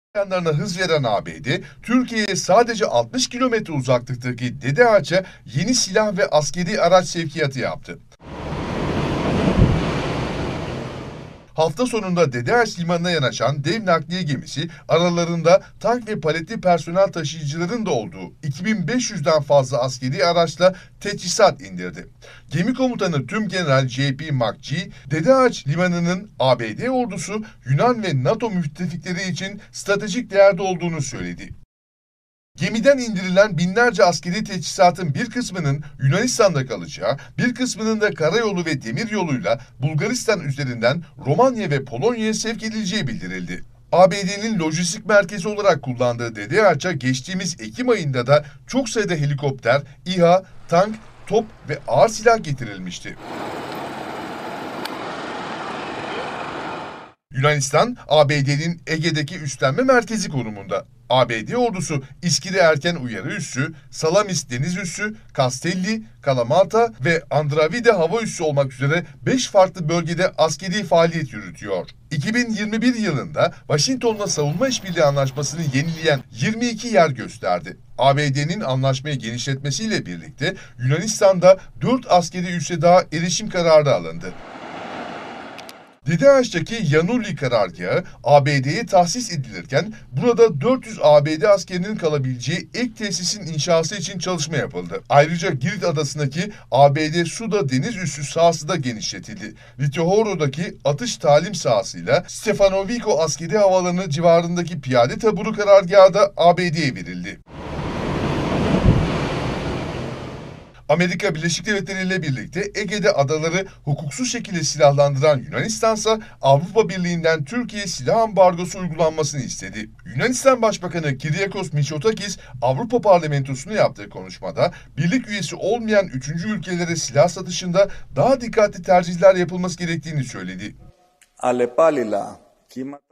Yanlarına hız veren ABD, Türkiye'ye sadece 60 kilometre uzaklıktaki Dede Ağaç'a yeni silah ve askeri araç sevkiyatı yaptı. Hafta sonunda Dede Ağaç limanına yanaşan dev nakliye gemisi aralarında tank ve paletli personel taşıyıcıların da olduğu 2500'den fazla askeri araçla teçhizat indirdi. Gemi komutanı Tümgeneral J.P. McGee, Dede Ağaç limanının ABD ordusu, Yunan ve NATO müttefikleri için stratejik değerde olduğunu söyledi. Gemiden indirilen binlerce askeri teçhizatın bir kısmının Yunanistan'da kalacağı, bir kısmının da karayolu ve demiryoluyla Bulgaristan üzerinden Romanya ve Polonya'ya sevk edileceği bildirildi. ABD'nin lojistik merkezi olarak kullandığı Dede Ağaç'a geçtiğimiz Ekim ayında da çok sayıda helikopter, İHA, tank, top ve ağır silah getirilmişti. Yunanistan, ABD'nin Ege'deki üstlenme merkezi konumunda. ABD ordusu İskele Erken Uyarı Üssü, Salamis Deniz Üssü, Kastelli, Kalamata ve Andravide Hava Üssü olmak üzere 5 farklı bölgede askeri faaliyet yürütüyor. 2021 yılında Washington'la savunma işbirliği anlaşmasını yenileyen 22 yer gösterdi. ABD'nin anlaşmayı genişletmesiyle birlikte Yunanistan'da 4 askeri üsse daha erişim kararı alındı. Dede Ağaç'taki Yanuli karargahı ABD'ye tahsis edilirken burada 400 ABD askerinin kalabileceği ek tesisin inşası için çalışma yapıldı. Ayrıca Girit adasındaki ABD Suda deniz üssü sahası da genişletildi. Litohoro'daki atış talim sahasıyla Stefanoviko askeri havalanı civarındaki piyade taburu karargahı da ABD'ye verildi. Amerika Birleşik Devletleri ile birlikte Ege'de adaları hukuksuz şekilde silahlandıran Yunanistansa Avrupa Birliği'nden Türkiye'ye silah ambargosu uygulanmasını istedi. Yunanistan Başbakanı Kyriakos Mitsotakis Avrupa Parlamentosu'na yaptığı konuşmada birlik üyesi olmayan 3. ülkelere silah satışında daha dikkatli tercihler yapılması gerektiğini söyledi.